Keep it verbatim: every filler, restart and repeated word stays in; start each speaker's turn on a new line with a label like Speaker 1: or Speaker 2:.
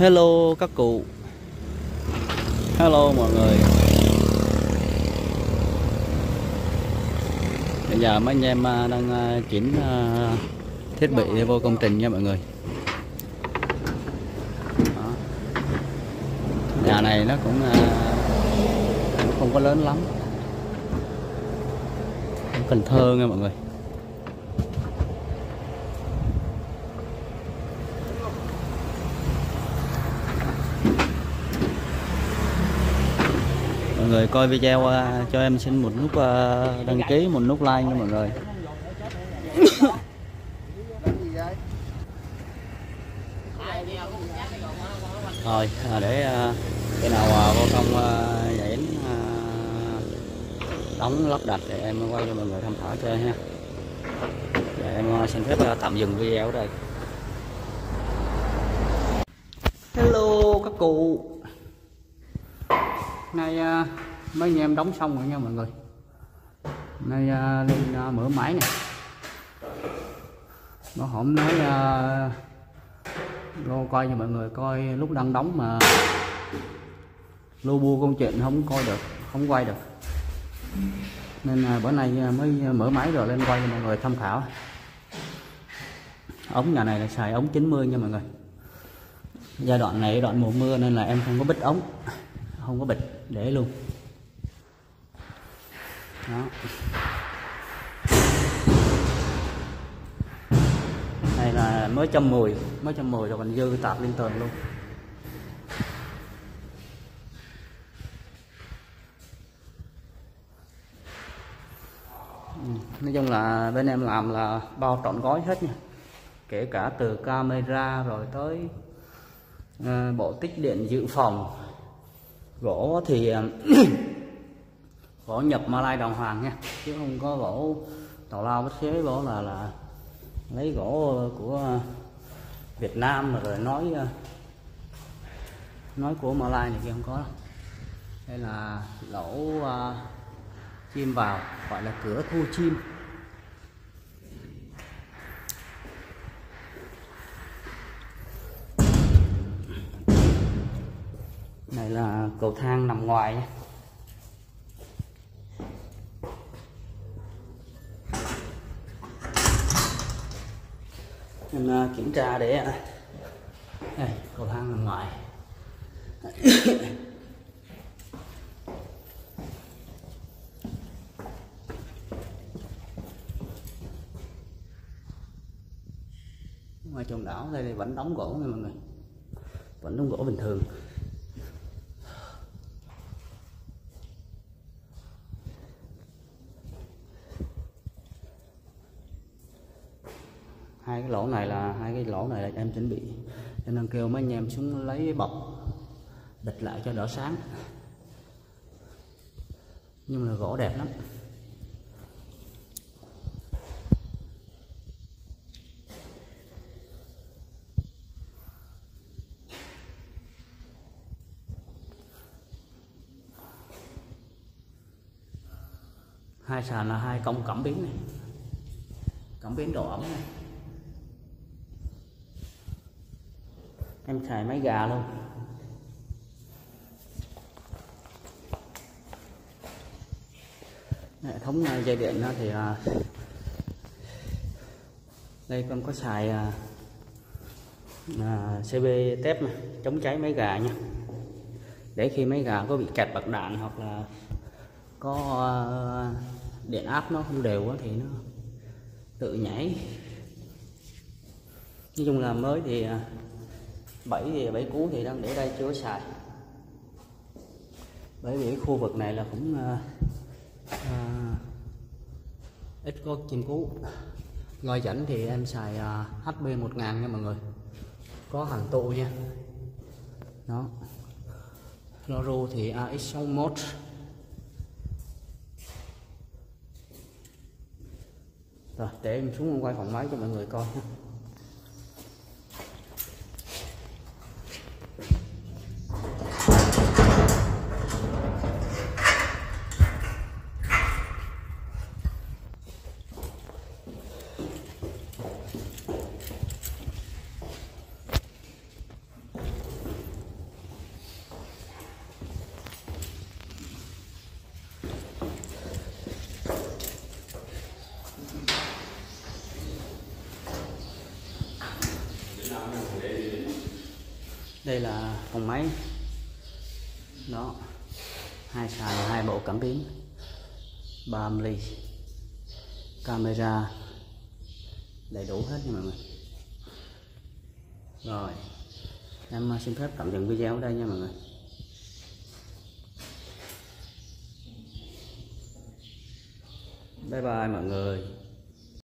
Speaker 1: Hello các cụ. Hello mọi người. Bây giờ mấy anh em đang chuyển thiết bị vô công trình nha mọi người. Đó. Nhà này nó cũng không có lớn lắm, Cần Thơ nha mọi người. Mọi người coi video uh, cho em xin một nút uh, đăng ký, một nút like nha mọi người. Rồi à, để uh, cái nào uh, vô công uh, giải uh, đóng lắp đặt thì em quay cho mọi người tham khảo chơi ha. Để em uh, xin phép uh, tạm dừng video ở đây. Hello các cụ. Nay uh, mấy anh em đóng xong rồi nha mọi người. Nay uh, lên uh, mở máy này. Nó hổm nói uh, vô coi cho mọi người coi lúc đang đóng mà lu bu công chuyện không coi được, không quay được, nên uh, bữa nay mới mở máy rồi lên quay cho mọi người tham khảo. Ống nhà này là xài ống chín mươi nha mọi người. Giai đoạn này đoạn mùa mưa nên là em không có bít ống, không có bịch, để luôn. Đó. Này là mới châm mười, mới châm mười rồi còn dư tạt lên tường luôn. Ừ. Nói chung là bên em làm là bao trọn gói hết nha, kể cả từ camera rồi tới uh, bộ tích điện dự phòng. Gỗ thì gỗ nhập Malai đàng hoàng nha, chứ không có gỗ tào lao bất xế. Gỗ là là lấy gỗ của Việt Nam mà rồi nói nói của Malai này kia không có đâu. Đây là lỗ uh, chim vào, gọi là cửa thu chim. Này là cầu thang nằm ngoài nha. Em uh, kiểm tra để uh, đây, cầu thang nằm ngoài. Ngoài tròn đảo đây thì vẫn đóng gỗ nha mọi người, vẫn đóng gỗ bình thường. Hai cái lỗ này là hai cái lỗ này là em chuẩn bị, cho nên kêu mấy anh em xuống lấy bọc bịch lại cho đỡ sáng. Nhưng mà gỗ đẹp lắm. Hai sàn là hai cổng cảm biến này, cảm biến độ ẩm này. Em xài máy gà luôn. Hệ thống dây điện thì đây con có xài xê bê tép này, chống cháy máy gà nha. Để khi máy gà có bị kẹt bạc đạn hoặc là có điện áp nó không đều thì nó tự nhảy. Nói chung là mới thì bảy thì bảy cú thì đang để đây chưa có xài, bởi vì cái khu vực này là cũng uh, uh, ít có chim cú. Loa dẫn thì em xài uh, hát pê một nghìn nha mọi người, có hàng tụ nha. Đó, loa ru thì a ích sáu mốt. Rồi để em xuống quay phòng máy cho mọi người coi nha. Đây là phòng máy đó, hai sàn, hai bộ cảm biến, ba âm ly, camera đầy đủ hết nha mọi người. Rồi em xin phép tạm dừng video ở đây nha mọi người. Bye bye mọi người.